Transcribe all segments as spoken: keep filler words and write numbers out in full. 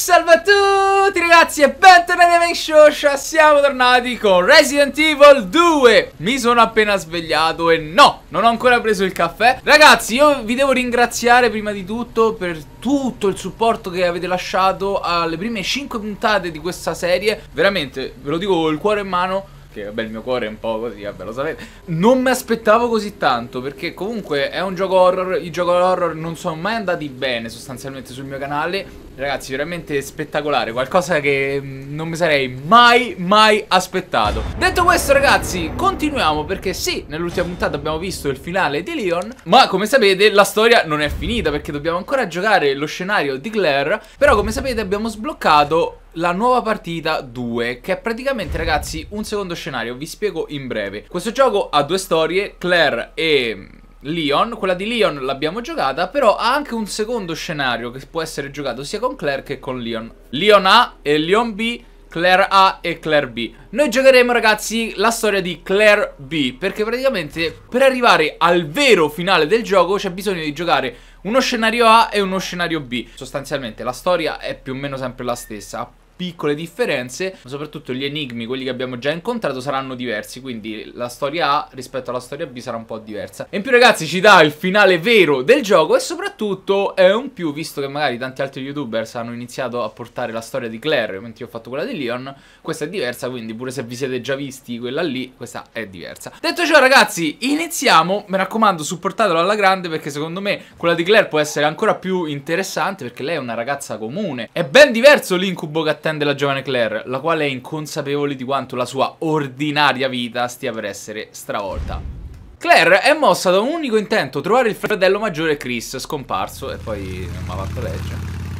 Salve a tutti ragazzi e bentornati a Make Show. Siamo tornati con Resident Evil due. Mi sono appena svegliato e no, non ho ancora preso il caffè. Ragazzi, io vi devo ringraziare prima di tutto per tutto il supporto che avete lasciato alle prime cinque puntate di questa serie. Veramente, ve lo dico col cuore in mano, che vabbè il mio cuore è un po' così, vabbè lo sapete. Non mi aspettavo così tanto, perché comunque è un gioco horror. I giochi horror non sono mai andati bene sostanzialmente sul mio canale. Ragazzi, veramente spettacolare, qualcosa che non mi sarei mai mai aspettato. Detto questo ragazzi, continuiamo, perché sì, nell'ultima puntata abbiamo visto il finale di Leon, ma come sapete la storia non è finita, perché dobbiamo ancora giocare lo scenario di Claire. Però come sapete abbiamo sbloccato la nuova partita due, che è praticamente ragazzi un secondo scenario. Vi spiego in breve. Questo gioco ha due storie, Claire e Leon. Quella di Leon l'abbiamo giocata, però ha anche un secondo scenario che può essere giocato sia con Claire che con Leon. Leon A e Leon B, Claire A e Claire B. Noi giocheremo ragazzi la storia di Claire B, perché praticamente per arrivare al vero finale del gioco c'è bisogno di giocare uno scenario A e uno scenario B. Sostanzialmente la storia è più o meno sempre la stessa, piccole differenze, ma soprattutto gli enigmi, quelli che abbiamo già incontrato, saranno diversi. Quindi la storia A rispetto alla storia B sarà un po' diversa. E in più ragazzi ci dà il finale vero del gioco, e soprattutto è un più, visto che magari tanti altri youtubers hanno iniziato a portare la storia di Claire mentre io ho fatto quella di Leon. Questa è diversa, quindi pure se vi siete già visti quella lì, questa è diversa. Detto ciò ragazzi, iniziamo. Mi raccomando, supportatelo alla grande, perché secondo me quella di Claire può essere ancora più interessante, perché lei è una ragazza comune. È ben diverso l'incubo che attende la giovane Claire, la quale è inconsapevole di quanto la sua ordinaria vita stia per essere stravolta. Claire è mossa da un unico intento: trovare il fratello maggiore Chris, scomparso, e poi non mi ha fatto leggere.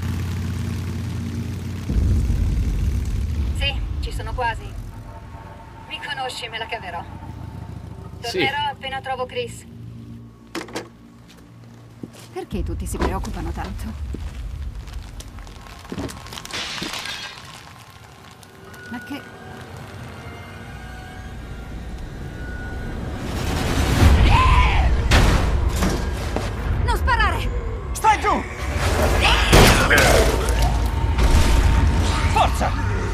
Sì, ci sono quasi. Mi conosci, me la caverò. Tornerò Sì. appena trovo Chris. Perché tutti si preoccupano tanto? Ma che... Non sparare! Stai giù! Forza!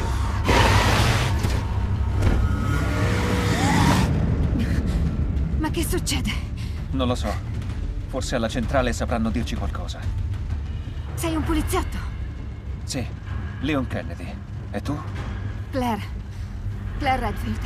Ma che succede? Non lo so. Forse alla centrale sapranno dirci qualcosa. Sei un poliziotto? Sì, Leon Kennedy. E tu? Claire. Claire Redfield.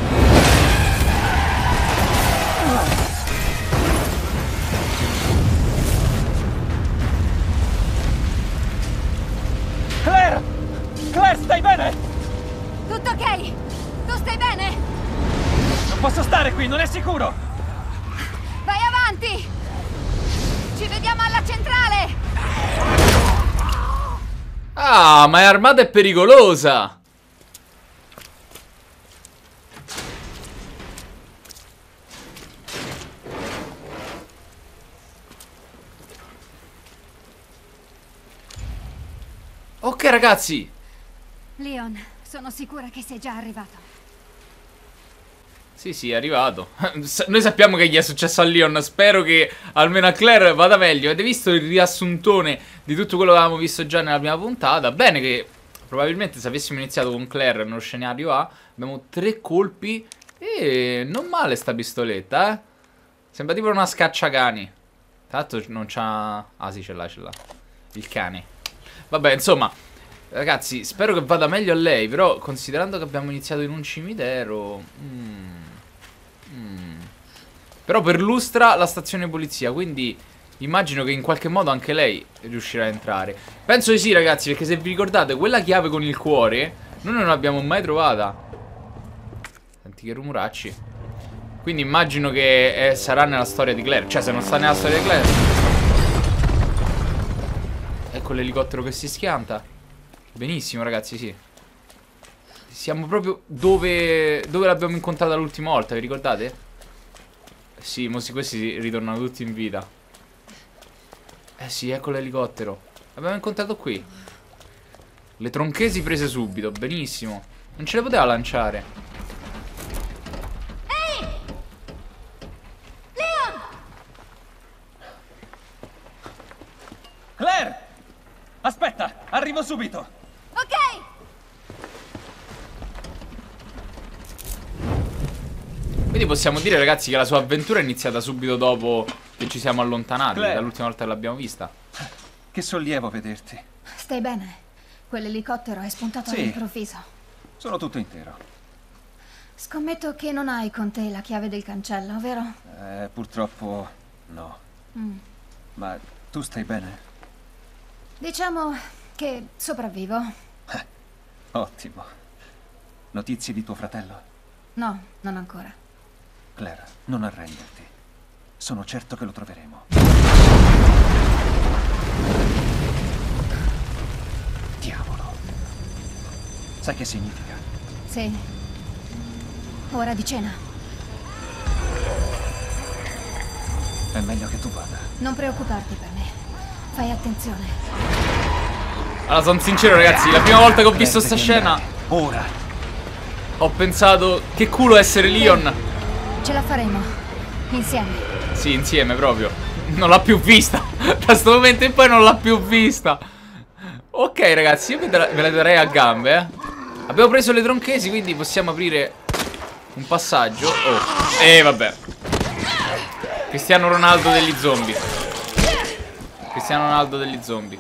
Claire! Claire, stai bene? Tutto ok? Tu stai bene? Non posso stare qui, non è sicuro! Vai avanti! Ci vediamo alla centrale! Ah, ma è armata e pericolosa! Ok ragazzi. Leon, sono sicura che sei già arrivato. Sì sì, è arrivato. Noi sappiamo che gli è successo a Leon. Spero che almeno a Claire vada meglio. Avete visto il riassuntone di tutto quello che avevamo visto già nella prima puntata? Bene che probabilmente se avessimo iniziato con Claire nello scenario A, abbiamo tre colpi. E non male sta pistoletta, eh. Sembra tipo una scacciacani. Tanto non c'ha... Ah sì, ce l'ha, ce l'ha il cane. Vabbè, insomma, ragazzi, spero che vada meglio a lei. Però, considerando che abbiamo iniziato in un cimitero, mm, mm. Però perlustra la stazione polizia, quindi immagino che in qualche modo anche lei riuscirà a entrare. Penso di sì, ragazzi, perché se vi ricordate, quella chiave con il cuore noi non l'abbiamo mai trovata. Senti che rumoracci. Quindi immagino che eh, sarà nella storia di Claire. Cioè, se non sta nella storia di Claire... Ecco l'elicottero che si schianta. Benissimo ragazzi, sì. Siamo proprio dove, dove l'abbiamo incontrata l'ultima volta, vi ricordate? Sì, mo sì, questi ritornano tutti in vita. Eh sì, ecco l'elicottero. L'abbiamo incontrato qui. Le tronchesi prese subito, benissimo. Non ce le poteva lanciare. Ehi! Leon! Claire! Aspetta, arrivo Arrivo subito. Ok! Quindi possiamo dire, ragazzi, che la sua avventura è iniziata subito dopo che ci siamo allontanati, Claire. dall'ultima volta che l'abbiamo vista. Che sollievo vederti. Stai bene? Quell'elicottero è spuntato Sì. all'improvviso. Sono tutto intero. Scommetto che non hai con te la chiave del cancello, vero? Eh, purtroppo no. Mm. Ma tu stai bene? Diciamo che sopravvivo. Ottimo. Notizie di tuo fratello? No, non ancora. Claire, non arrenderti. Sono certo che lo troveremo. Diavolo. Sai che significa? Sì. Ora di cena. È meglio che tu vada. Non preoccuparti per me. Fai attenzione. Allora, sono sincero, ragazzi, la prima volta che ho visto sta Claire, devi scena andare. Ora. ho pensato, che culo essere Leon. Ce la faremo. Insieme. Sì, insieme proprio. Non l'ha più vista. Da sto momento in poi non l'ha più vista. Ok, ragazzi, io ve la, ve la darei a gambe, eh. Abbiamo preso le tronchesi, quindi possiamo aprire un passaggio. Oh, e eh, vabbè. Cristiano Ronaldo degli zombie. Cristiano Ronaldo degli zombie.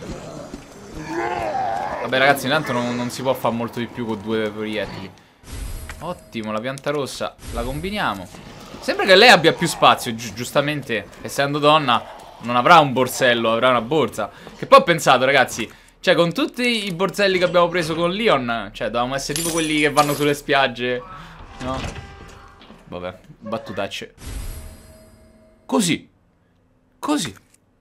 Vabbè, ragazzi, intanto non, non si può fare molto di più con due proiettili. Ottimo, la pianta rossa la combiniamo. Sembra che lei abbia più spazio, gi giustamente, essendo donna, non avrà un borsello, avrà una borsa. Che poi ho pensato, ragazzi, cioè con tutti i borselli che abbiamo preso con Leon, cioè dovevamo essere tipo quelli che vanno sulle spiagge, no? Vabbè, battutacce. Così. Così.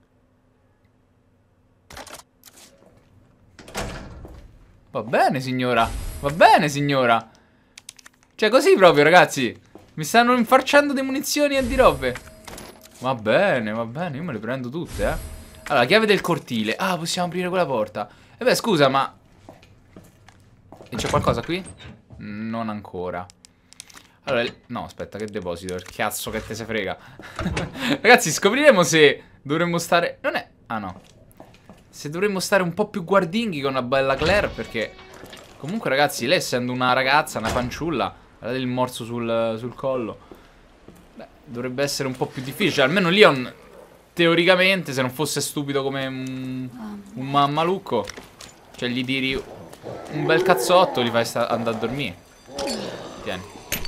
Va bene, signora. Va bene, signora. Cioè così proprio, ragazzi. Mi stanno infarciando di munizioni e di robe. Va bene, va bene, io me le prendo tutte, eh. Allora, chiave del cortile. Ah, possiamo aprire quella porta. E beh, scusa, ma... E c'è qualcosa qui? Non ancora. Allora, no, aspetta, che deposito? Il cazzo che te se frega. Ragazzi, scopriremo se dovremmo stare... Non è... Ah, no. Se dovremmo stare un po' più guardinghi con la bella Claire, perché... Comunque, ragazzi, lei essendo una ragazza, una fanciulla... Guardate il morso sul, sul collo. Beh, dovrebbe essere un po' più difficile. Cioè, almeno Leon, teoricamente, se non fosse stupido come un, un mammalucco, cioè gli tiri un bel cazzotto, li fai andare a dormire. Tieni.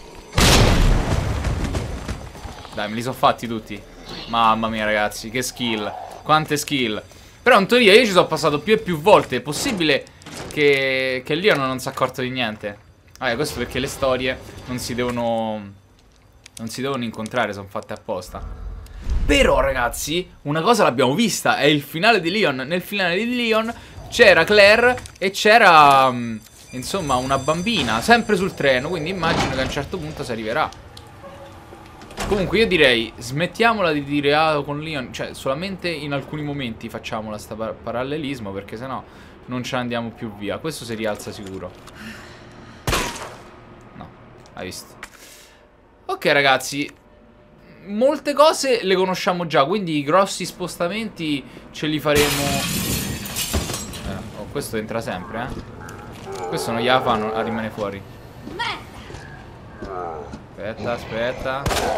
Dai, me li sono fatti tutti. Mamma mia, ragazzi, che skill. Quante skill. Però in teoria io ci sono passato più e più volte. È possibile che, che Leon non si è accorto di niente. Vabbè, questo perché le storie non si devono non si devono incontrare, sono fatte apposta. Però, ragazzi, una cosa l'abbiamo vista. È il finale di Leon. Nel finale di Leon c'era Claire e c'era um, insomma una bambina sempre sul treno. Quindi immagino che a un certo punto si arriverà. Comunque io direi smettiamola di dire ah con Leon. Cioè solamente in alcuni momenti facciamola sta par parallelismo, perché sennò non ce ne andiamo più via. Questo si rialza sicuro. Hai visto? Ok, ragazzi, molte cose le conosciamo già, quindi i grossi spostamenti ce li faremo. eh, Oh, questo entra sempre, eh. Questo non gliela fanno a rimanere fuori. Aspetta, aspetta.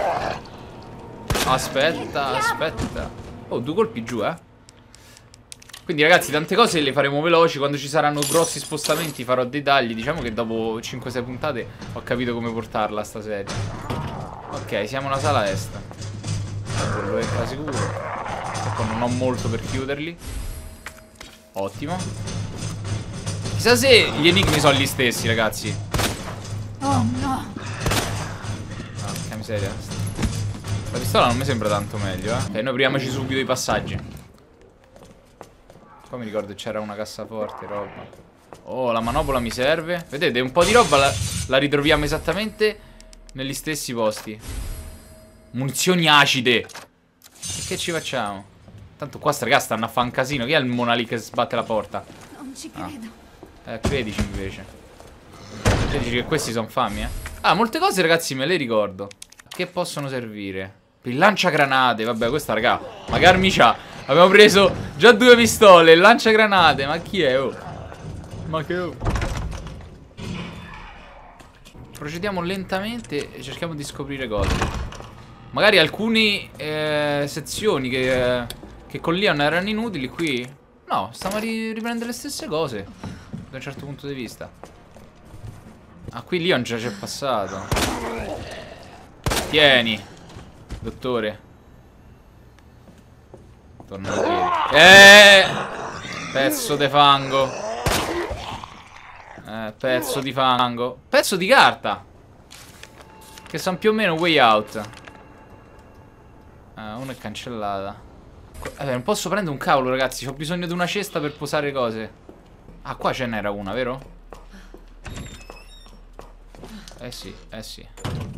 Aspetta, aspetta. Oh, due colpi giù, eh. Quindi, ragazzi, tante cose le faremo veloci. Quando ci saranno grossi spostamenti farò dei tagli. Diciamo che dopo cinque sei puntate ho capito come portarla sta serie. Ok, siamo alla sala est. Quello entra sicuro. Ecco, non ho molto per chiuderli. Ottimo. Chissà se gli enigmi sono gli stessi, ragazzi. Oh no. Ah, che miseria. La pistola non mi sembra tanto meglio, eh. Ok, noi apriamoci subito i passaggi. Poi mi ricordo che c'era una cassaforte, roba. Oh, la manopola mi serve. Vedete, un po' di roba la, la ritroviamo esattamente negli stessi posti. Munizioni acide. E che ci facciamo? Tanto qua sta, ragazzi, stanno a fare un casino. Chi è il mona lì che sbatte la porta? Non ci credo. Ah. Eh, credici invece. Credici che questi sono fami, eh. Ah, molte cose, ragazzi, me le ricordo. Che possono servire? Per il lanciagranate. Vabbè, questa, raga, magari mi c'ha. Abbiamo preso già due pistole, il lanciagranate. Ma chi è, oh? Ma che... Procediamo lentamente e cerchiamo di scoprire cose. Magari alcune eh, sezioni che, eh, che con Leon erano inutili qui. No, stiamo a ri riprendere le stesse cose da un certo punto di vista. Ah, qui Leon già c'è passato. Tieni, dottore. Torna in piedi. Eh, pezzo di fango. Eh, pezzo di fango. Pezzo di carta. Che sono più o meno way out. Ah, una è cancellata. Vabbè, non posso prendere un cavolo, ragazzi. Ho bisogno di una cesta per posare cose. Ah, qua ce n'era una, vero? Eh sì, eh sì.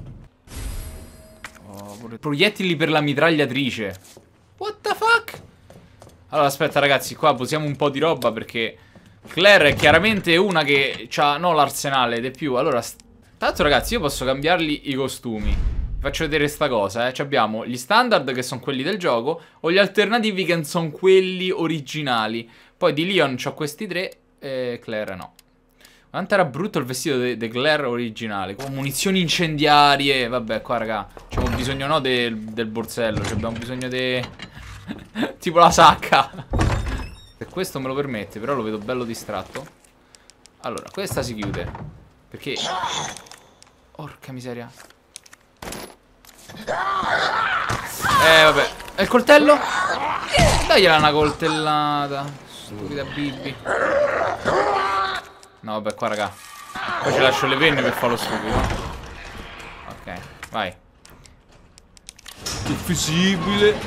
Oh, proiettili per la mitragliatrice. What the fuck? Allora, aspetta, ragazzi. Qua posiamo un po' di roba perché Claire è chiaramente una che ha, no, l'arsenale ed è più. Allora, tanto, ragazzi, io posso cambiargli i costumi. Vi faccio vedere sta cosa, eh. Ci abbiamo gli standard che sono quelli del gioco o gli alternativi che sono quelli originali. Poi di Leon c'ho questi tre e Claire no. Quanto era brutto il vestito di Claire originale, con munizioni incendiarie. Vabbè, qua, raga, c'abbiamo bisogno, no, del, del borsello. Abbiamo bisogno di... tipo la sacca. Se questo me lo permette, però lo vedo bello distratto. Allora, questa si chiude perché... Porca miseria. Eh, vabbè. E il coltello? Dagliela una coltellata. Stupida Bibi. No, vabbè, qua, raga. Poi ci lascio le penne per fare lo stupido. Ok, vai. Difficile.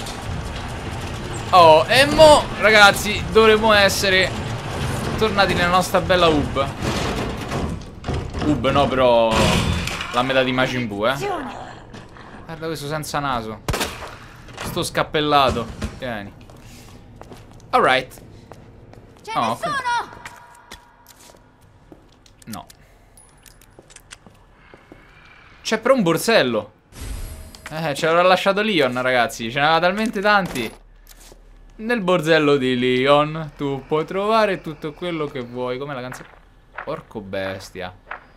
Oh, e mo, ragazzi, dovremmo essere tornati nella nostra bella hub. Hub, no, però la metà di Majin Buu, eh. Guarda questo senza naso. Sto scappellato. Vieni. Alright. Ce oh, ne okay. sono! No. C'è però un borsello. Eh, ce l'avrà lasciato Leon, ragazzi. Ce n'aveva talmente tanti. Nel borsello di Leon tu puoi trovare tutto quello che vuoi. Com'è la canzone? Porco bestia.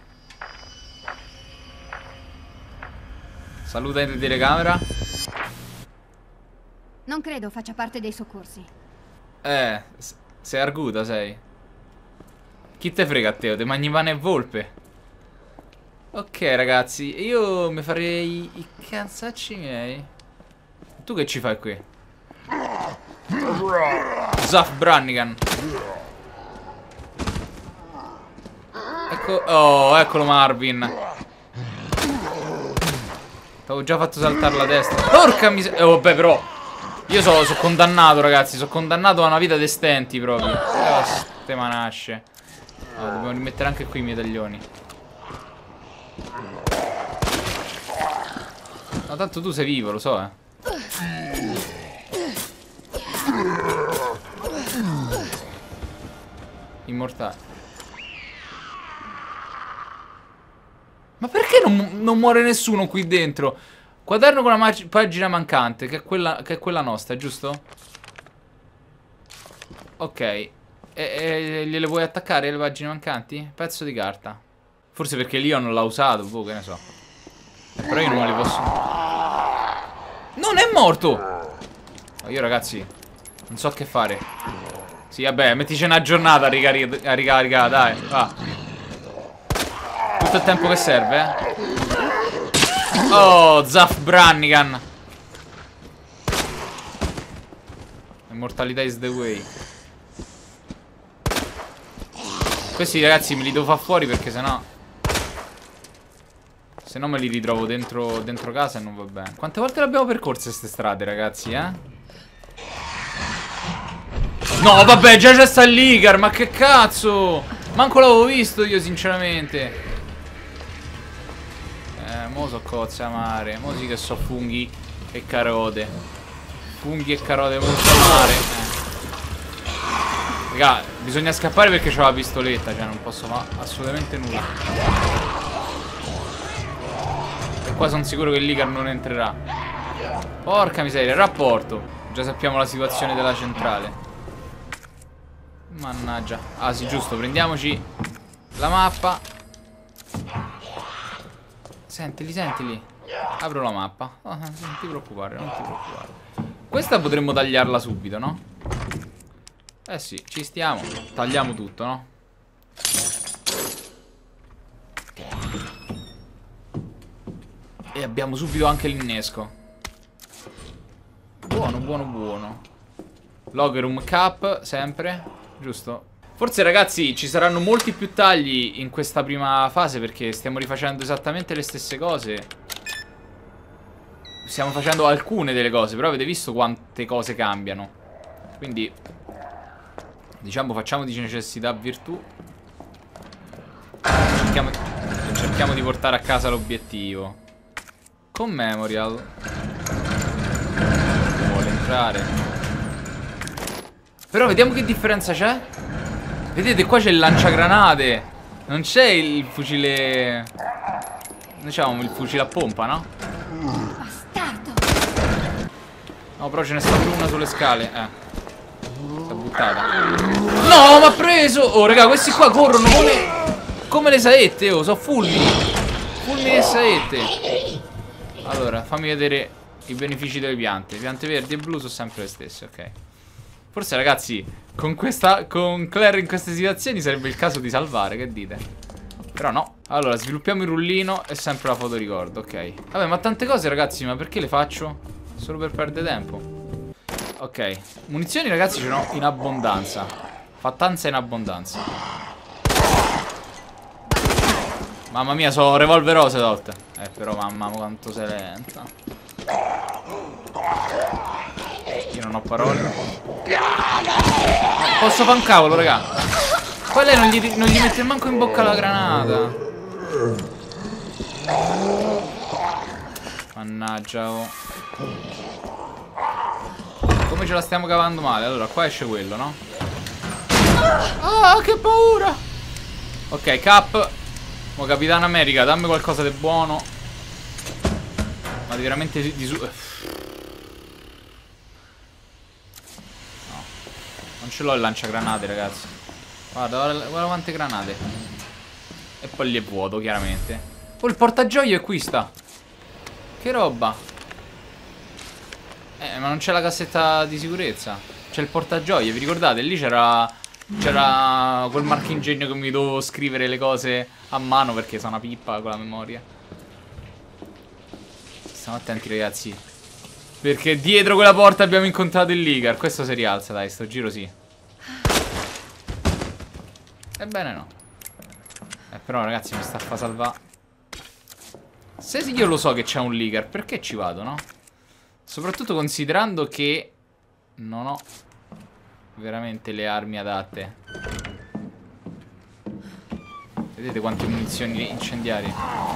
Saluta in telecamera. Non credo faccia parte dei soccorsi. Eh, sei arguta, sei. Chi te frega a te? Te mangi pane e volpe. Ok, ragazzi, io mi farei i cazzacci miei. Tu che ci fai qui? Zaf Brannigan. Ecco, oh, eccolo Marvin. T'avevo già fatto saltare la testa. Porca miseria. Oh, vabbè, però io sono so condannato, ragazzi. Sono condannato a una vita di stenti proprio. Oh, ste manasce. Oh, dobbiamo rimettere anche qui i medaglioni. Ma tanto tu sei vivo, lo so, eh. Immortale. Ma perché non, non muore nessuno qui dentro? Quaderno con la pagina mancante, che è quella, che è quella nostra, giusto? Ok. E, e gliele vuoi attaccare le pagine mancanti? Pezzo di carta. Forse perché Leon l'ha usato, boh, che ne so. Eh, però io non li posso... Non è morto! Oh, io, ragazzi, non so che fare. Sì, vabbè, mettici una giornata a ricaricare, a ricaricare, dai, va. Tutto il tempo che serve, eh. Oh, Zaf Brannigan. Immortalità is the way. Questi, ragazzi, me li devo far fuori perché sennò Se no me li ritrovo dentro, dentro casa e non va bene. Quante volte le abbiamo percorse queste strade, ragazzi, eh? No, vabbè, già c'è sta l'Icar, ma che cazzo? Manco l'avevo visto io, sinceramente. Eh, mo so cozze amare. Mo sì che so funghi e carote. Funghi e carote molto amare. Eh. Raga, bisogna scappare perché c'ho la pistoletta. Cioè, non posso fare assolutamente nulla. E qua sono sicuro che l'Icar non entrerà. Porca miseria, rapporto. Già sappiamo la situazione della centrale. Mannaggia. Ah sì, giusto, prendiamoci la mappa. Sentili, sentili. Apro la mappa. Oh, non ti preoccupare, non ti preoccupare. Questa potremmo tagliarla subito, no? Eh sì, ci stiamo. Tagliamo tutto, no? E abbiamo subito anche l'innesco. Buono, buono, buono. Logerum Cap, sempre. Giusto? Forse ragazzi ci saranno molti più tagli in questa prima fase, perché stiamo rifacendo esattamente le stesse cose. Stiamo facendo alcune delle cose, però avete visto quante cose cambiano. Quindi diciamo facciamo di necessità virtù. Cerchiamo, cerchiamo di portare a casa l'obiettivo. Con Memorial vuole entrare. Però vediamo che differenza c'è. Vedete qua c'è il lanciagranate. Non c'è il fucile. Diciamo il fucile a pompa, no? Bastardo. No, però ce n'è stata una sulle scale. Eh Si è buttata. No, mi ha preso. Oh raga, questi qua corrono come Come le saette, oh, so fulmini. Fulmini e saette. Allora, fammi vedere i benefici delle piante. Piante verdi e blu sono sempre le stesse, ok. Forse ragazzi, con questa con Claire in queste situazioni sarebbe il caso di salvare, che dite? Però no. Allora, sviluppiamo il rullino e sempre la fotoricordo, ok. Vabbè, ma tante cose ragazzi, ma perché le faccio? Solo per perdere tempo. Ok, munizioni ragazzi ce n'ho in abbondanza. Fattanza in abbondanza. Mamma mia, sono revolverose volte. Eh, però mamma quanto sei lenta. Io non ho parole. Posso fare un cavolo, raga. Poi lei non gli, non gli mette manco in bocca la granata. Mannaggia, oh. Come ce la stiamo cavando male? Allora, qua esce quello, no? Ah, che paura. Ok, Cap. Oh, Capitano America, dammi qualcosa di buono. Ma di veramente di, di su... No, non ce l'ho il lanciagranate, ragazzi. Guarda, guarda, guarda quante granate. E poi lì è vuoto, chiaramente. Oh, il portagioie è qui sta. Che roba. Eh, ma non c'è la cassetta di sicurezza. C'è il portagioie, vi ricordate? Lì c'era... C'era quel marchingegno che mi dovevo scrivere le cose a mano perché sono una pippa con la memoria. Stiamo attenti ragazzi, perché dietro quella porta abbiamo incontrato il Ligar. Questo si rialza, dai, sto giro sì. Ebbene no. Eh però ragazzi mi sta a fa salvare. Se io lo so che c'è un Ligar, perché ci vado, no? Soprattutto considerando che non ho veramente le armi adatte. Vedete quante munizioni incendiarie.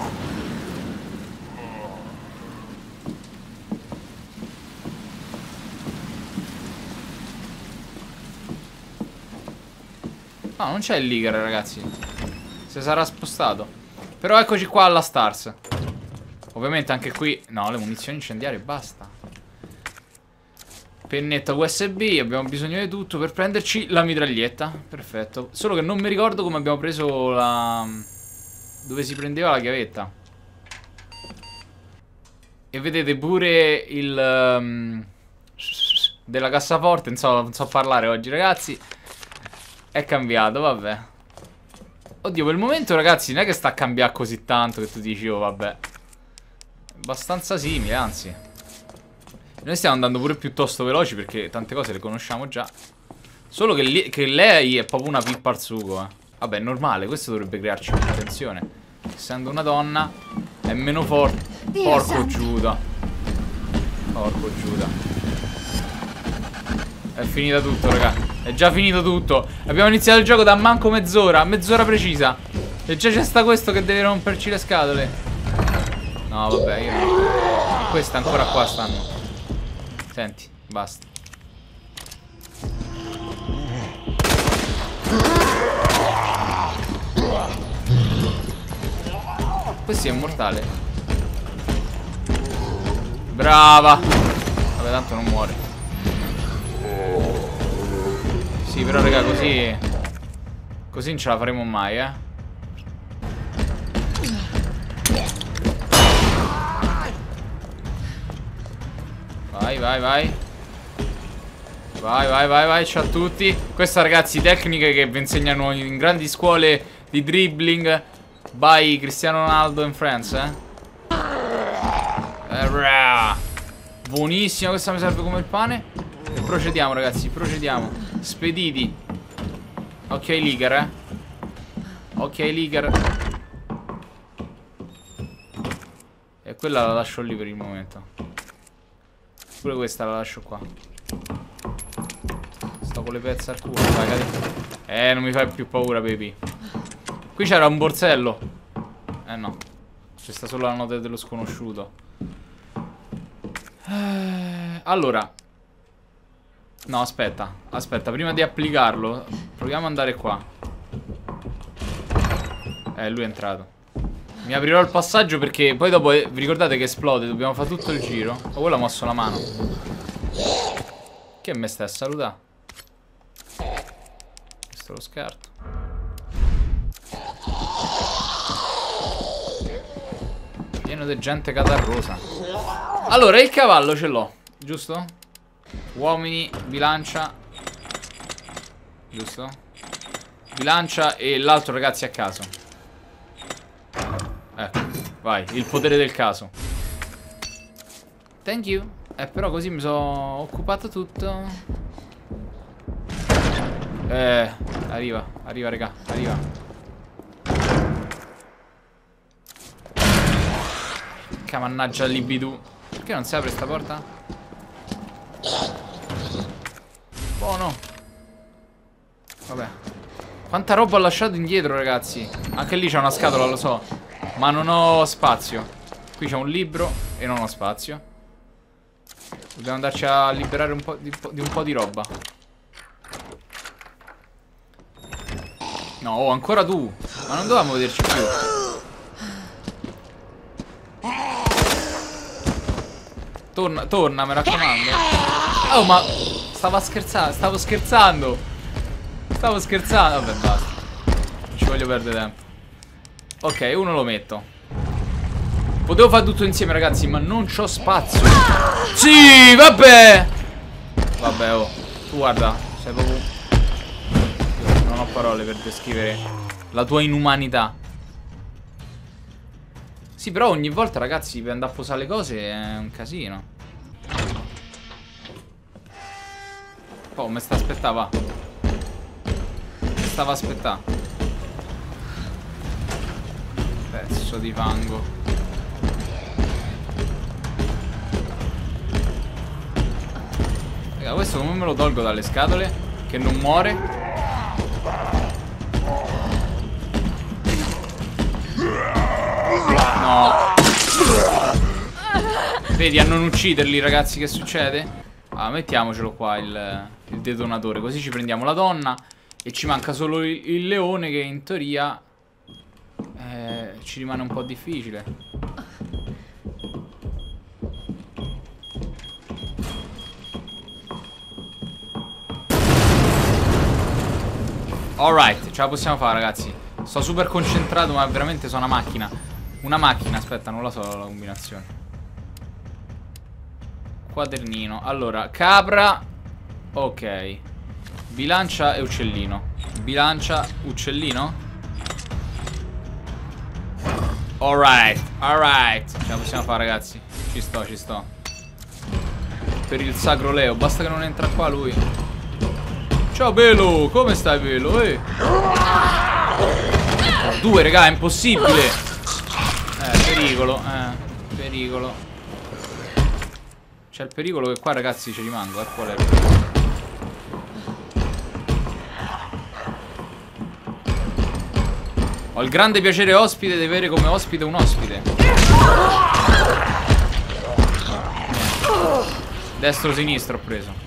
No, non c'è il Ligar ragazzi. Si sarà spostato. Però eccoci qua alla Stars. Ovviamente anche qui. No, le munizioni incendiarie basta. Pennetta U S B, abbiamo bisogno di tutto per prenderci la mitraglietta. Perfetto. Solo che non mi ricordo come abbiamo preso la... dove si prendeva la chiavetta. E vedete pure il... Um... della cassaforte. Non so, non so parlare oggi ragazzi. È cambiato, vabbè. Oddio, per il momento ragazzi non è che sta a cambiare così tanto che tu dici oh vabbè. Abbastanza simile, anzi. Noi stiamo andando pure piuttosto veloci perché tante cose le conosciamo già. Solo che, li, che lei è proprio una pippa al sugo, eh. Vabbè, è normale, questo dovrebbe crearci più tensione. Essendo una donna è meno forte. Porco Giuda. Porco Giuda. È finita tutto, raga. È già finito tutto. Abbiamo iniziato il gioco da manco mezz'ora. Mezz'ora precisa. E già c'è sta questo che deve romperci le scatole. No, vabbè, io no. Queste ancora qua stanno. Senti, basta. Questo è immortale. Brava. Vabbè, tanto non muore. Sì, però raga, così così non ce la faremo mai, eh. Vai, vai, vai. Vai, vai, vai, vai, ciao a tutti. Queste, ragazzi, tecniche che vi insegnano in grandi scuole di dribbling by Cristiano Ronaldo and Friends, eh. Buonissima, questa mi serve come il pane. E procediamo, ragazzi, procediamo. Spediti. Ok, Liger, eh. Ok, Liger. E quella la lascio lì per il momento. Pure questa la lascio qua. Sto con le pezze al culo. Vai, cade. Eh, non mi fai più paura, baby. Qui c'era un borsello. Eh no, c'è sta solo la nota dello sconosciuto. eh, Allora, no, aspetta. Aspetta, prima di applicarlo proviamo ad andare qua. Eh, lui è entrato. Mi aprirò il passaggio perché poi dopo, eh, vi ricordate che esplode. Dobbiamo fare tutto il giro. Oh, quello ha mosso la mano. Che me stai a salutare? Questo lo scarto. Pieno di gente catarrosa. Allora, il cavallo ce l'ho, giusto? Uomini, bilancia. Giusto? Bilancia e l'altro, ragazzi, a caso. Ecco, vai, il potere del caso. Thank you. Eh, però così mi sono occupato tutto. Eh, arriva, arriva, raga, arriva. Che mannaggia l'ibidù. Perché non si apre sta porta? Buono. Vabbè. Quanta roba ho lasciato indietro, ragazzi. Anche lì c'è una scatola, lo so. Ma non ho spazio. Qui c'è un libro e non ho spazio. Dobbiamo andarci a liberare un po' di, di un po' di roba. No, oh, ancora tu. Ma non dovevamo vederci più. Torna, torna, mi raccomando. Oh, ma stavo scherzando, stavo scherzando. Stavo scherzando. Vabbè, basta. Non ci voglio perdere tempo. Ok, uno lo metto. Potevo fare tutto insieme, ragazzi, ma non c'ho spazio. Sì, vabbè. Vabbè, oh. Tu guarda, sei proprio... Non ho parole per descrivere la tua inumanità. Sì, però ogni volta, ragazzi, per andare a posare le cose è un casino. Oh, mi sta aspettava. Mi stava aspettando. Pezzo di fango. Raga, questo come me lo tolgo dalle scatole? Che non muore? No. Vedi, a non ucciderli, ragazzi, che succede? Ah, mettiamocelo qua il, il detonatore. Così ci prendiamo la donna. E ci manca solo il, il leone, che in teoria eh, ci rimane un po' difficile. Alright, ce la possiamo fare, ragazzi. Sto super concentrato, ma veramente sono una macchina. Una macchina, aspetta, non la so la combinazione. Quadernino. Allora, capra. Ok. Bilancia e uccellino. Bilancia, uccellino. Alright, alright. Ce la possiamo fare, ragazzi. Ci sto, ci sto. Per il sacro Leo. Basta che non entra qua lui. Ciao Belo, come stai Belo? Eh. Due, raga, è impossibile. Eh, pericolo, eh, pericolo. C'è il pericolo che qua, ragazzi, ci rimango, eh, qual è? Ho il grande piacere ospite di avere come ospite un ospite. Destro-sinistro ho preso.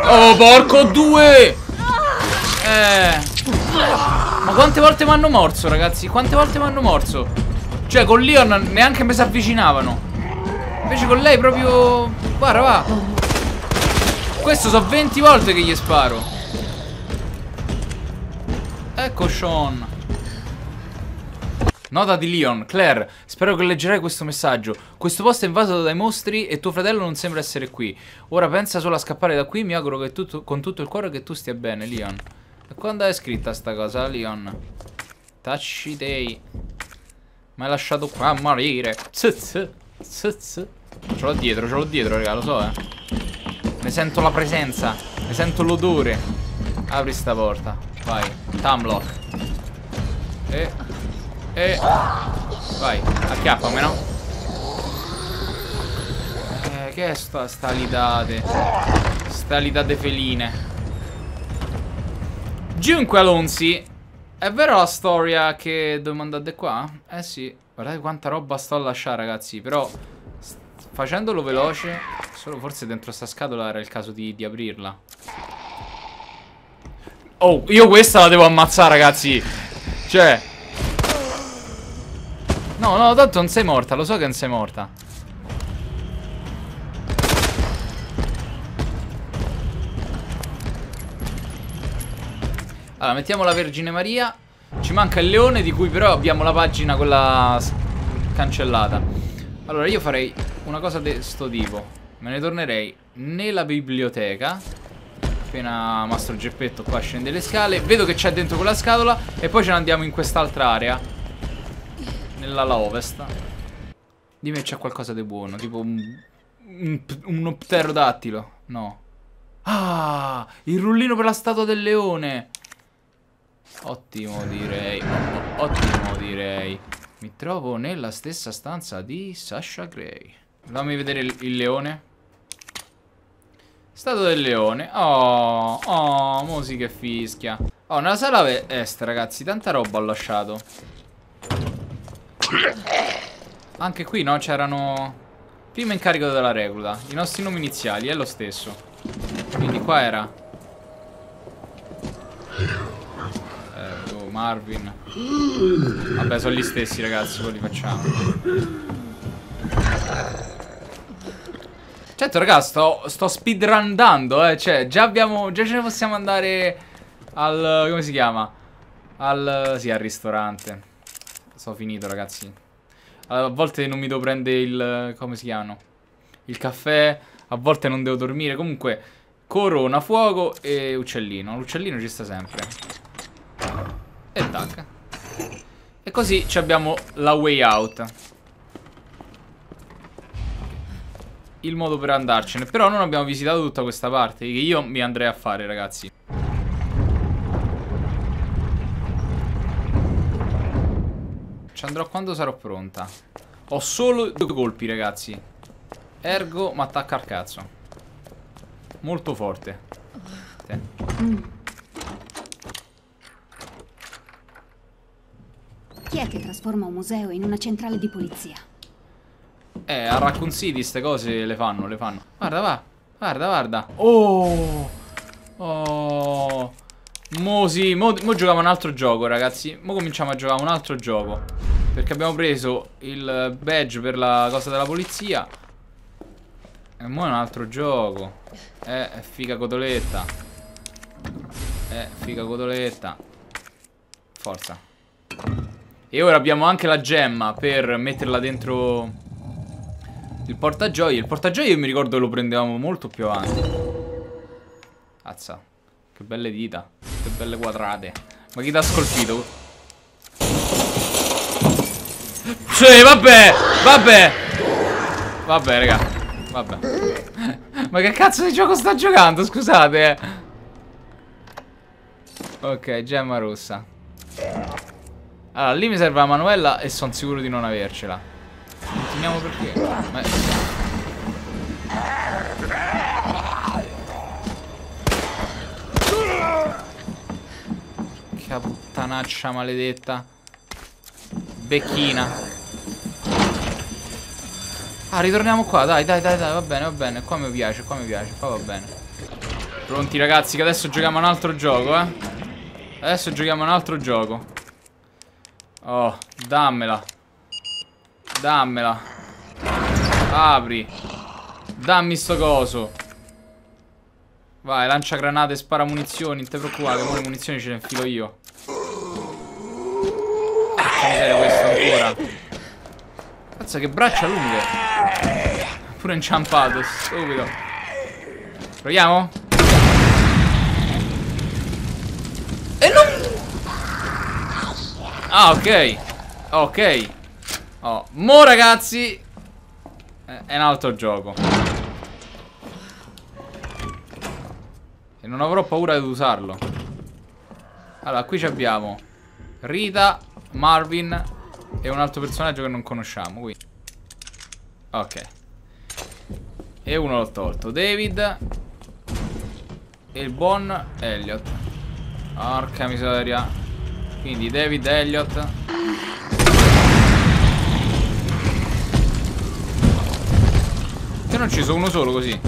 Oh, porco due! Eh. Ma quante volte mi hanno morso, ragazzi? Quante volte mi hanno morso? Cioè, con Leon neanche mi si avvicinavano. Invece con lei proprio... Guarda, va. Questo so venti volte che gli sparo. Ecco Sean. Nota di Leon. Claire, spero che leggerai questo messaggio. Questo posto è invaso dai mostri e tuo fratello non sembra essere qui. Ora pensa solo a scappare da qui. Mi auguro che tutto, con tutto il cuore che tu stia bene, Leon. E quando è scritta sta cosa, Leon? Tacci dei. Mi hai lasciato qua a morire. Z, z, z, z. Ce l'ho dietro, ce l'ho dietro, raga, lo so, eh. Ne sento la presenza. Ne sento l'odore. Apri sta porta. Vai. Tamlock. E... E... Vai. Acchiappami, no? Eh, che è sta stalitate? Stalitate feline. Giunque Alonsi. È vera la storia che dobbiamo andare qua? Eh sì. Guardate quanta roba sto a lasciare, ragazzi. Però facendolo veloce. Solo forse dentro sta scatola era il caso di, di aprirla. Oh, io questa la devo ammazzare, ragazzi. Cioè no, no, tanto non sei morta. Lo so che non sei morta. Allora, mettiamo la Vergine Maria. Ci manca il leone, di cui però abbiamo la pagina quella cancellata. Allora, io farei una cosa di sto tipo. Me ne tornerei nella biblioteca. Appena Mastro Geppetto qua scende le scale. Vedo che c'è dentro quella scatola. E poi ce ne andiamo in quest'altra area, nell'ala ovest. Dimmi c'è qualcosa di buono. Tipo un, un, un pterodattilo. No. Ah, il rullino per la statua del leone. Ottimo direi. Ottimo direi. Mi trovo nella stessa stanza di Sasha Grey. Fammi vedere il, il leone. Statua del leone. Oh, oh, musica e fischia. Oh, nella sala est, ragazzi, tanta roba ho lasciato. Anche qui, no? C'erano... Primo incarico della recluta. I nostri nomi iniziali, è lo stesso. Quindi qua era... Eh, oh, Marvin. Vabbè, sono gli stessi, ragazzi, poi li facciamo. Certo, ragazzi, sto, sto speedrundando, eh. Cioè, già abbiamo... Già ce ne possiamo andare al... Come si chiama? Al... Sì, al ristorante. Sono finito, ragazzi. A volte non mi devo prendere il... Come si chiamano? Il caffè. A volte non devo dormire. Comunque, corona, fuoco e uccellino. L'uccellino ci sta sempre. E tac. E così abbiamo la way out. Il modo per andarcene. Però non abbiamo visitato tutta questa parte, che io mi andrei a fare, ragazzi. Ci andrò quando sarò pronta. Ho solo due colpi, ragazzi. Ergo mi attacca al cazzo. Molto forte. Sì. Chi è che trasforma un museo in una centrale di polizia? Eh, a Raccoon City ste cose le fanno, le fanno. Guarda, va. Guarda, guarda. Oh. Oh. Mo sì, mo, mo giochiamo un altro gioco, ragazzi. Mo cominciamo a giocare un altro gioco. Perché abbiamo preso il badge per la cosa della polizia. E mo è un altro gioco. Eh, è figa cotoletta. Eh, figa cotoletta. Forza. E ora abbiamo anche la gemma per metterla dentro il portagioie. Il portagioie io mi ricordo lo prendevamo molto più avanti. Azza. Che belle dita. Che belle quadrate. Ma chi t'ha scolpito? Sì, vabbè. Vabbè. Vabbè, raga. Vabbè. Ma che cazzo di gioco sta giocando? Scusate, eh. Ok, gemma rossa. Allora, lì mi serve la manuella e sono sicuro di non avercela. Continuiamo perché? Ma... Che puttanaccia maledetta. Becchina. Ah, ritorniamo qua, dai, dai, dai, dai, va bene, va bene. Qua mi piace, qua mi piace, qua va bene. Pronti ragazzi che adesso giochiamo un altro gioco, eh. Adesso giochiamo un altro gioco. Oh, dammela. Dammela. Apri. Dammi sto coso. Vai, lancia granate, spara munizioni. Non ti preoccupare, ora le munizioni ce le infilo io. Che miseria questo ancora. Cazzo che braccia lunghe. Pure inciampato, stupido. Proviamo? E non... Ah, ok. Ok. Oh, mo ragazzi è un altro gioco. E non avrò paura di usarlo. Allora, qui abbiamo Rita, Marvin e un altro personaggio che non conosciamo qui. Ok. E uno l'ho tolto, David e il buon Elliot. Porca miseria. Quindi David, Elliot. Che non ci sono uno solo così.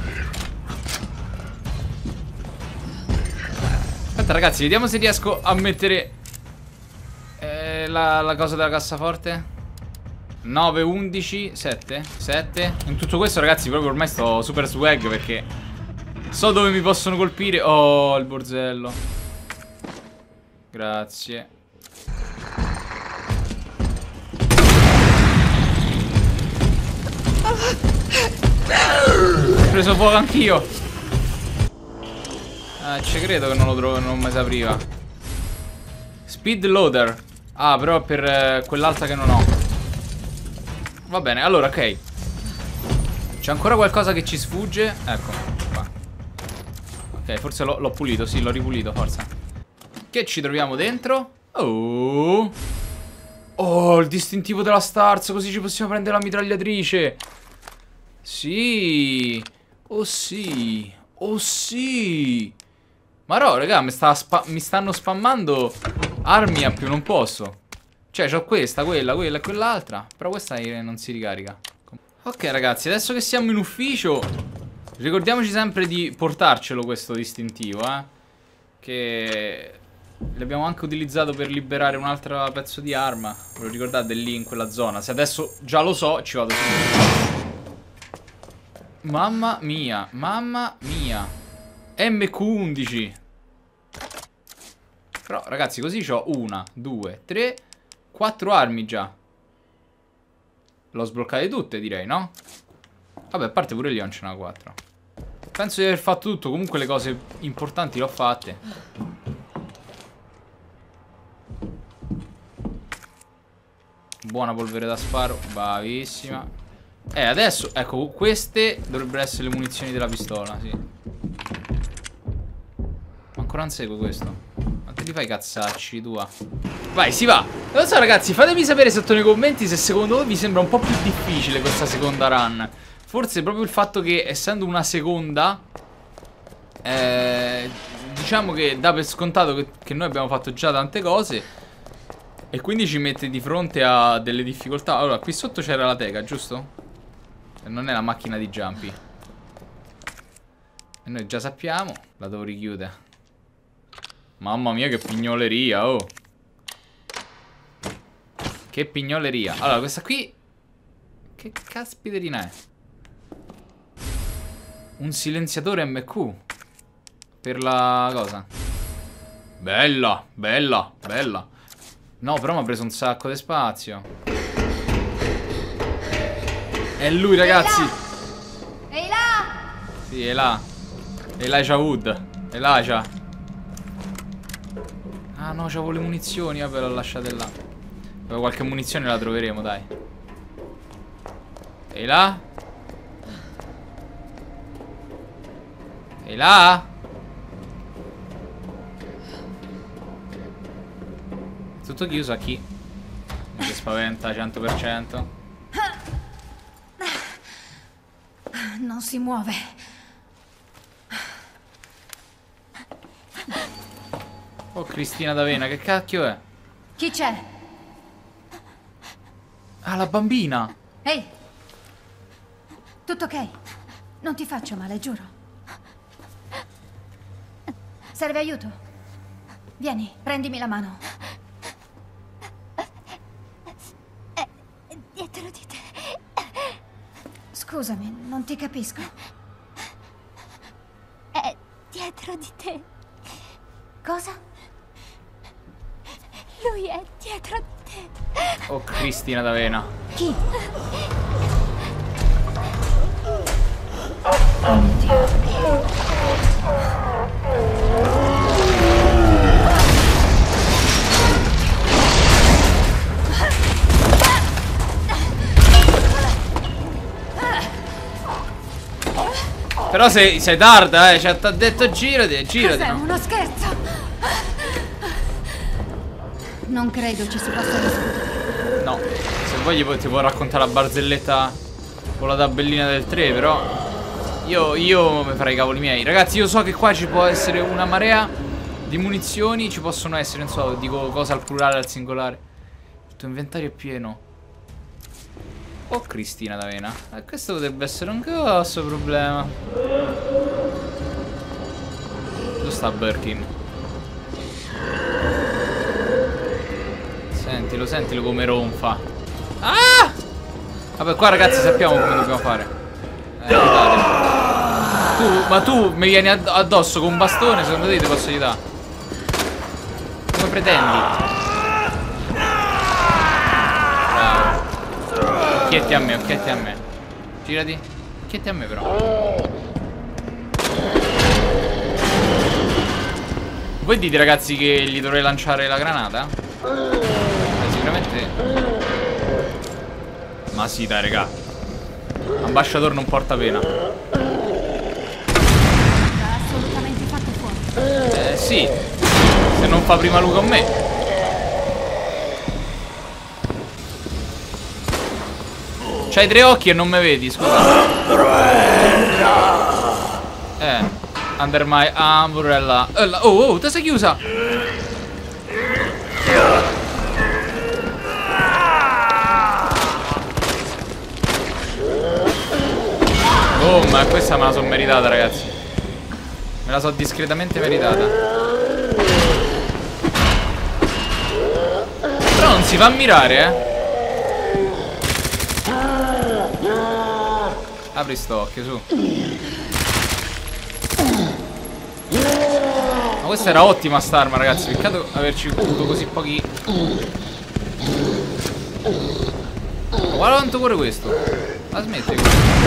Aspetta ragazzi, vediamo se riesco a mettere eh, la, la cosa della cassaforte. Nove, undici, sette, sette. In tutto questo ragazzi proprio ormai sto super swag perché so dove mi possono colpire. Oh, il borsello. Grazie. Ho preso fuoco anch'io. Ah, ci credo che non lo trovo, non mi si apriva. Speed loader. Ah, però per eh, quell'altra che non ho. Va bene, allora, ok. C'è ancora qualcosa che ci sfugge. Ecco qua. Ok, forse l'ho pulito, sì, l'ho ripulito, forza. Che ci troviamo dentro? Oh. Oh, il distintivo della Stars. Così ci possiamo prendere la mitragliatrice. Sì. Oh sì. Oh sì. Ma no, raga, mi, sta mi stanno spammando armi a più non posso. Cioè, c'ho questa, quella, quella e quell'altra. Però questa non si ricarica. Ok, ragazzi, adesso che siamo in ufficio, ricordiamoci sempre di portarcelo questo distintivo, eh. Che l'abbiamo anche utilizzato per liberare un altro pezzo di arma. Ve lo ricordate lì in quella zona? Se adesso già lo so, ci vado subito. Mamma mia, mamma mia. M Q undici. Però ragazzi così c'ho una, due, tre, quattro armi già. L'ho sbloccate tutte direi, no? Vabbè, a parte pure Leon ce n'ha quattro. Penso di aver fatto tutto. Comunque le cose importanti le ho fatte. Buona polvere da sparo. Bravissima. Eh, adesso, ecco, queste dovrebbero essere le munizioni della pistola, sì. Ma ancora non seguo questo. Ma te li fai cazzacci, tua. Vai, si va. Non lo so, ragazzi, fatemi sapere sotto nei commenti se secondo voi vi sembra un po' più difficile questa seconda run. Forse proprio il fatto che, essendo una seconda, eh, diciamo che dà per scontato che, che noi abbiamo fatto già tante cose, e quindi ci mette di fronte a delle difficoltà. Allora, qui sotto c'era la teca, giusto? Non è la macchina di Jumpy. E noi già sappiamo. La devo richiudere. Mamma mia che pignoleria, oh. Che pignoleria. Allora questa qui, che caspiterina è? Un silenziatore M Q. Per la cosa. Bella, bella, bella. No, però mi ha preso un sacco di spazio. È lui, ragazzi. Ehi là! Sì, è là. Elijah Wood. Elijah. Ah no, c'avevo le munizioni. Vabbè, l'ho lasciate là. Vabbè, qualche munizione la troveremo, dai. Ehi là? Ehi là? Tutto chiuso a chi? Mi spaventa cento per cento. Non si muove. Oh, Cristina d'Avena, che cacchio è? Chi c'è? Ah, la bambina. Ehi! Tutto ok? Non ti faccio male, giuro. Serve aiuto? Vieni, prendimi la mano. È dietro di te. Scusami, non ti capisco. È dietro di te. Cosa? Lui è dietro di te. Oh, Cristina d'Avena. Chi? Però sei, sei tarda, eh. Cioè, t'ha detto girati, girati. Cos'è, No? uno scherzo? Non credo ci si possa discutere. No. Se vuoi poi ti può raccontare la barzelletta con la tabellina del tre, però io, io mi farei i cavoli miei. Ragazzi, io so che qua ci può essere una marea di munizioni. Ci possono essere, non so, dico cosa al plurale, al singolare. Il tuo inventario è pieno. Oh, Cristina d'Avena. Eh, questo potrebbe essere un grosso problema. Dove sta Birkin? Sentilo, sentilo come ronfa. Ah! Vabbè, qua ragazzi sappiamo come dobbiamo fare. Eh, aiutate. Tu, ma tu mi vieni addosso con un bastone, secondo te ti posso aiutare? Come pretendi? Bravo. Occhietti a me, occhietti a me. Girati. Occhietti a me però. Voi dite ragazzi che gli dovrei lanciare la granata? Eh, sicuramente. Ma sì dai raga. Ambasciatore non porta pena. L'ha assolutamente fatto fuori. Eh sì. Se non fa prima lui con me. C'hai tre occhi e non me vedi, scusa. Eh, under my umbrella. Oh, oh, te sei chiusa. Oh, ma questa me la sono meritata, ragazzi. Me la so discretamente meritata. Però non si fa mirare, eh. Apri sto occhio, su. Ma questa era ottima st'arma, ragazzi. Peccato averci avuto così pochi. Ma guarda quanto cuore questo. Ma smetti.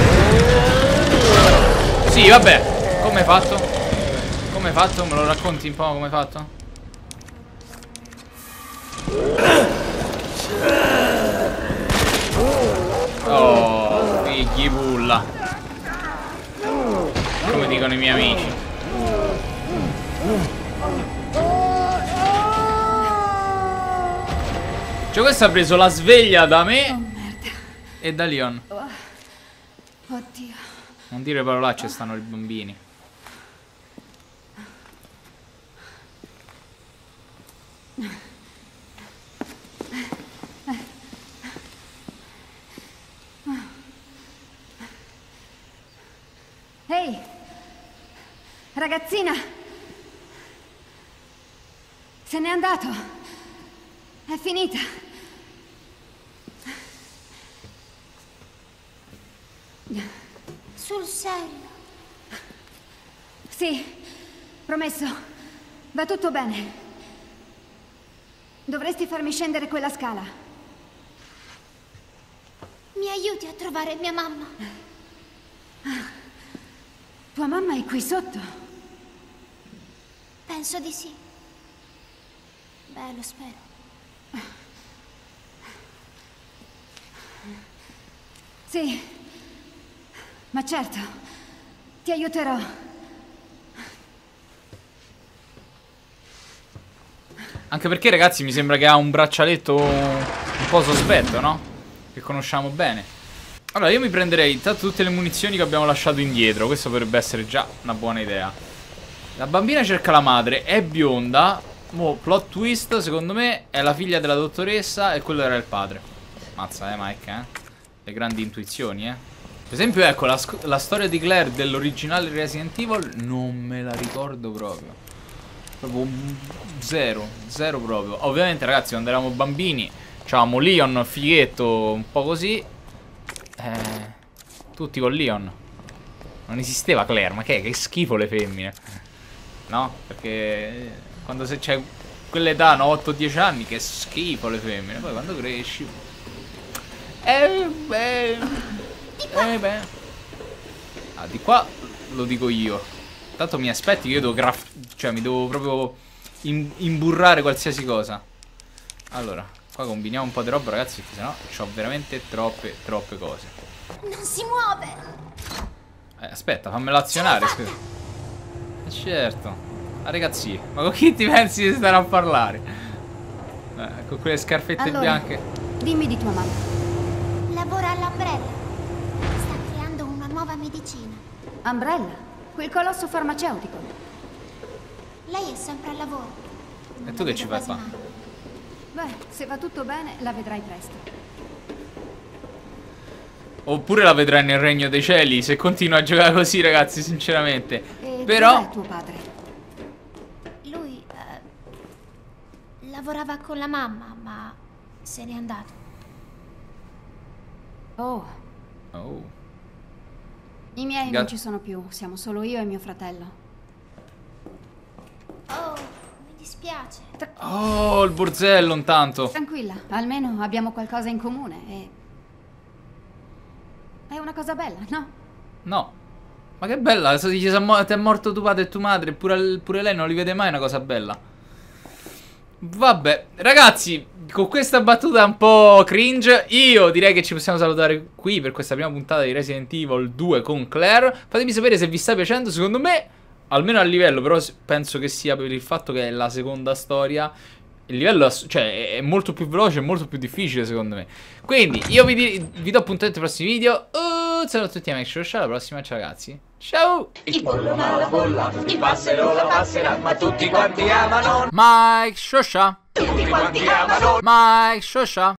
Sì, vabbè. Come hai fatto? Come hai fatto? Me lo racconti un po' come hai fatto? Oh, figli pulla. Come dicono i miei amici. Cioè questo ha preso la sveglia da me. Oh merda. E da Leon. Oddio. Non dire parolacce, stanno i bambini. Ehi, ragazzina, se n'è andato, è finita. Sul serio? Sì, promesso, va tutto bene. Dovresti farmi scendere quella scala. Mi aiuti a trovare mia mamma? Tua mamma è qui sotto? Penso di sì. Beh, lo spero. Sì, ma certo, ti aiuterò. Anche perché ragazzi mi sembra che ha un braccialetto un po' sospetto, no? Che conosciamo bene. Allora io mi prenderei intanto tutte le munizioni che abbiamo lasciato indietro. Questo potrebbe essere già una buona idea. La bambina cerca la madre, è bionda. Mo, plot twist, secondo me è la figlia della dottoressa e quello era il padre. Mazza, eh Mike, eh. Le grandi intuizioni, eh. Per esempio, ecco, la, la storia di Claire dell'originale Resident Evil non me la ricordo proprio. Proprio zero, zero proprio. Ovviamente ragazzi quando eravamo bambini c'avevamo Leon, fighetto, un po' così. Eh, tutti con Leon. Non esisteva Claire, ma che, che schifo le femmine. No? Perché quando se c'è quell'età, no, otto dieci anni, che schifo le femmine. Poi quando cresci... Eh beh... Eh beh... Ah, di qua lo dico io. Tanto mi aspetti che io devo craft... Cioè mi devo proprio im imburrare qualsiasi cosa. Allora, qua combiniamo un po' di roba ragazzi, perché sennò ho veramente troppe, troppe cose. Non si muove! Eh, aspetta, fammelo azionare, scusa. Eh, certo. Ah, ragazzi, ma con chi ti pensi di stare a parlare? Eh, con quelle scarpette Allora, bianche. dimmi di tua mamma. Lavora all'Umbrella. Sta creando una nuova medicina. Umbrella? Quel colosso farmaceutico. Lei è sempre al lavoro. E tu che ci fai qua? Beh, se va tutto bene, la vedrai presto. Oppure la vedrai nel regno dei cieli se continua a giocare così, ragazzi, sinceramente. E Però dov'è tuo padre? lui eh, lavorava con la mamma, ma se n'è andato. Oh, Oh. i miei Ga- non ci sono più. Siamo solo io e mio fratello. Oh, mi dispiace. Oh, il borzello intanto. Tranquilla, almeno abbiamo qualcosa in comune e... È una cosa bella, no? No. Ma che bella, se ti è morto tuo padre e tua madre, pure, pure lei non li vede mai una cosa bella. Vabbè, ragazzi, con questa battuta un po' cringe, io direi che ci possiamo salutare qui per questa prima puntata di Resident Evil due con Claire. Fatemi sapere se vi sta piacendo, secondo me, almeno a livello, però penso che sia per il fatto che è la seconda storia. Il livello, cioè, è molto più veloce e molto più difficile, secondo me. Quindi, io vi, di vi do appuntamento ai prossimi video. Uh, saluto a tutti, amici. Ciao, alla prossima, ciao ragazzi. Ciao! Il pollo ma la bolla, il passero la passerà, ma tutti quanti amano. Mike Shosha. Tutti quanti amano. Mike Shosha.